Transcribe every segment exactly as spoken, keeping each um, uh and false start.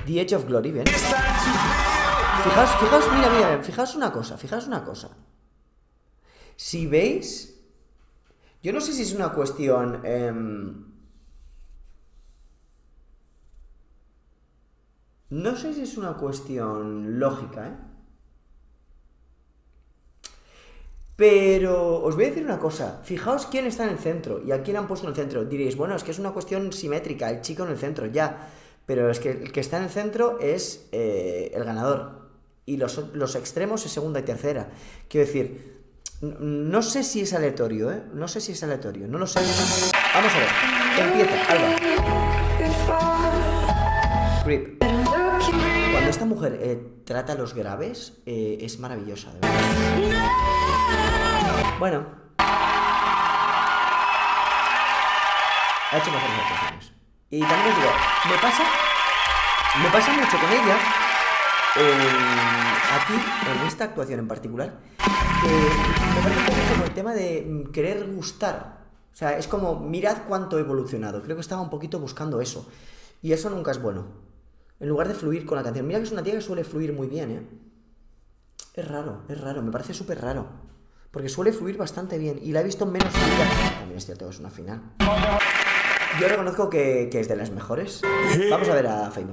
The Edge of Glory, ¿ven? Fijaos, fijaos, mira, mira, fijaos una cosa, fijaos una cosa. Si veis, yo no sé si es una cuestión... Eh, no sé si es una cuestión lógica, ¿eh? Pero os voy a decir una cosa, fijaos quién está en el centro y a quién han puesto en el centro. Diréis, bueno, es que es una cuestión simétrica, el chico en el centro, ya. Pero es que el que está en el centro es eh, el ganador. Y los, los extremos es segunda y tercera. Quiero decir, no sé si es aleatorio, ¿eh? No sé si es aleatorio, no lo sé. Vamos a ver, empieza, Alba. Creep. Cuando esta mujer eh, trata los graves, eh, es maravillosa, de verdad. Bueno. Ha hecho mejores actuaciones. Y también os digo, me pasa, me pasa mucho con ella, eh, aquí, en esta actuación en particular, que me parece un poco como el tema de querer gustar. O sea, es como, mirad cuánto he evolucionado. Creo que estaba un poquito buscando eso. Y eso nunca es bueno. En lugar de fluir con la canción. Mira que es una tía que suele fluir muy bien, ¿eh? Es raro, es raro, me parece súper raro. Porque suele fluir bastante bien. Y la he visto menos fluida. También es cierto que es una final. Yo reconozco que, que es de las mejores. Vamos a ver a Famous.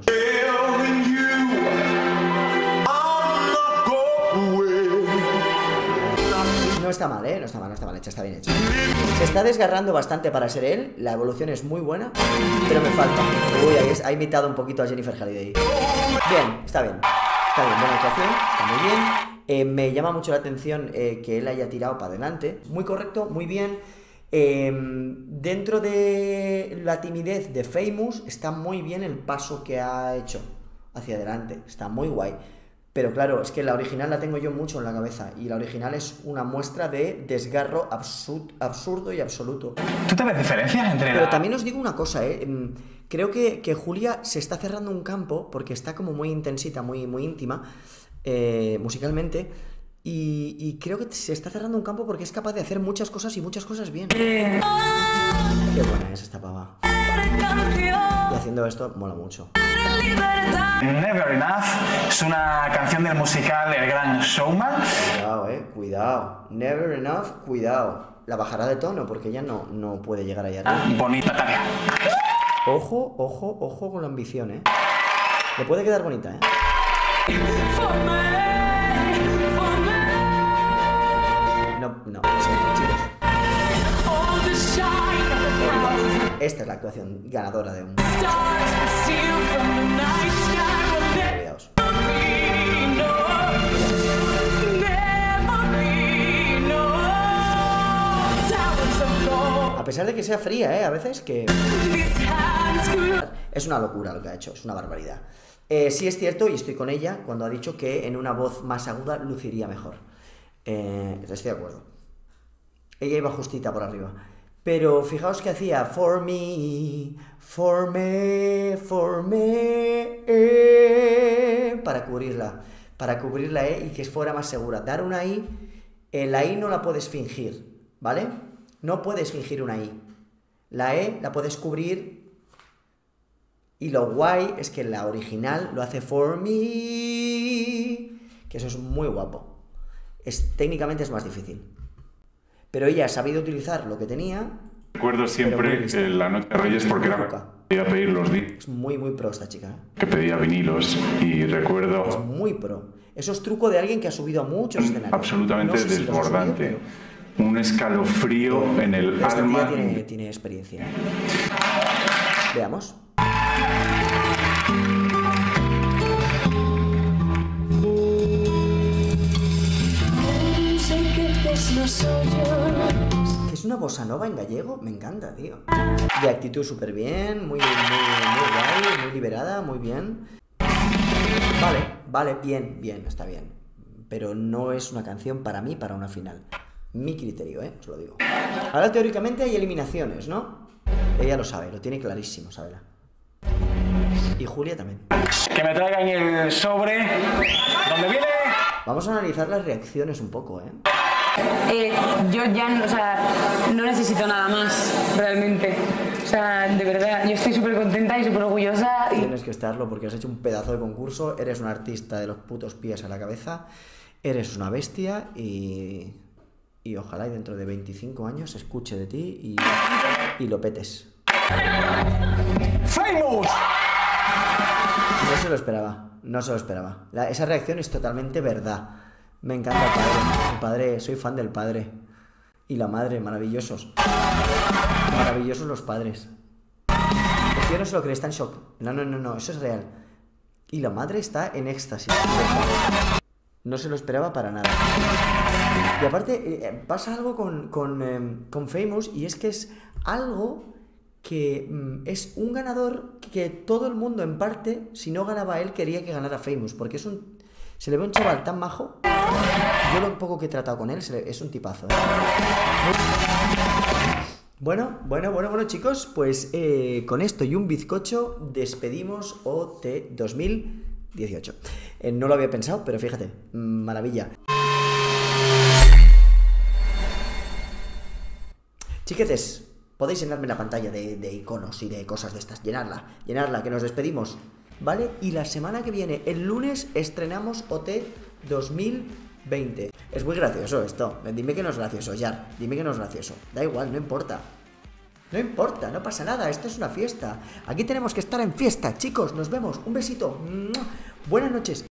No está mal, ¿eh? No está mal, no está mal hecha, está bien hecha. Se está desgarrando bastante para ser él. La evolución es muy buena, pero me falta. Uy, ahí es, ha imitado un poquito a Jennifer Halliday. Bien, está bien. Está bien, buena actuación, está muy bien. Eh, me llama mucho la atención eh, que él haya tirado para adelante. Muy correcto, muy bien. Eh, dentro de la timidez de Famous está muy bien el paso que ha hecho hacia adelante. Está muy guay. Pero claro, es que la original la tengo yo mucho en la cabeza. Y la original es una muestra de desgarro absurd, absurdo y absoluto. ¿Tú te ves diferencias entre Pero la... también os digo una cosa, ¿eh? Creo que, que Julia se está cerrando un campo porque está como muy intensita, muy, muy íntima, eh, musicalmente. Y, y creo que se está cerrando un campo porque es capaz de hacer muchas cosas y muchas cosas bien. Qué buena es esta pava. Y haciendo esto mola mucho. Never Enough es una canción del musical El Gran Showman. Cuidado, eh, cuidado. Never Enough, cuidado. La bajará de tono porque ella no, no puede llegar allá arriba. Bonita, Tania. Ojo, ojo, ojo con la ambición, eh. Le puede quedar bonita, eh. No, no, chicos. Esta es la actuación ganadora de un... Cuidaos. A pesar de que sea fría, ¿eh? A veces que... Es una locura lo que ha hecho, es una barbaridad. Eh, sí es cierto, y estoy con ella, cuando ha dicho que en una voz más aguda luciría mejor. Eh, estoy de acuerdo. Ella iba justita por arriba. Pero fijaos que hacía for me, for me, for me, eh, para cubrirla, para cubrir la E y que fuera más segura. Dar una I, eh, la I no la puedes fingir, ¿vale? No puedes fingir una I. La E la puedes cubrir y lo guay es que la original lo hace for me, que eso es muy guapo. Es, técnicamente es más difícil. Pero ella ha sabido utilizar lo que tenía. Recuerdo siempre eh, la noche de Reyes porque era pedía pedir los discos. Es muy, muy pro esta chica, ¿eh? Que pedía vinilos y recuerdo... Es muy pro. Eso es truco de alguien que ha subido a muchos escenarios. Absolutamente no sé si desbordante. Subido, pero... Un escalofrío eh, en el esta alma. Tía tiene, tiene experiencia. Veamos. Es una bossa nova en gallego, me encanta, tío. De actitud súper bien, muy, muy, muy guay, muy liberada, muy bien. Vale, vale, bien, bien, está bien. Pero no es una canción para mí, para una final. Mi criterio, eh, os lo digo. Ahora teóricamente hay eliminaciones, ¿no? Ella lo sabe, lo tiene clarísimo, Sabela. Y Julia también. Que me traigan el sobre. ¿Dónde viene? Vamos a analizar las reacciones un poco, ¿eh? Eh, yo ya, o sea, no necesito nada más, realmente. sea, de verdad, yo estoy súper contenta y súper orgullosa. Y... Tienes que estarlo porque has hecho un pedazo de concurso, eres un artista de los putos pies a la cabeza, eres una bestia y... Y ojalá y dentro de veinticinco años se escuche de ti y, y lo petes. ¡Famous! No se lo esperaba, no se lo esperaba. La, esa reacción es totalmente verdad. Me encanta el padre, el padre, soy fan del padre. Y la madre, maravillosos. Maravillosos los padres. El tío no se lo cree, está en shock. No, no, no, no, eso es real. Y la madre está en éxtasis. No se lo esperaba para nada. Y aparte, eh, pasa algo con, con, eh, con Famous, y es que es algo que mm, es un ganador que todo el mundo, en parte, si no ganaba él, quería que ganara Famous, porque es un... Se le ve un chaval tan majo. Yo lo poco que he tratado con él, se le, es un tipazo, ¿eh? Bueno, bueno, bueno, bueno, chicos, pues eh, con esto y un bizcocho despedimos O T dos mil dieciocho. Eh, no lo había pensado, pero fíjate, maravilla. Chiquetes, podéis llenarme la pantalla de, de iconos y de cosas de estas. Llenarla, llenarla, que nos despedimos, ¿vale? Y la semana que viene, el lunes, estrenamos O T dos mil veinte. Es muy gracioso esto. Dime que no es gracioso, Yar. Dime que no es gracioso. Da igual, no importa. No importa, no pasa nada. Esto es una fiesta. Aquí tenemos que estar en fiesta, chicos. Nos vemos. Un besito. Buenas noches.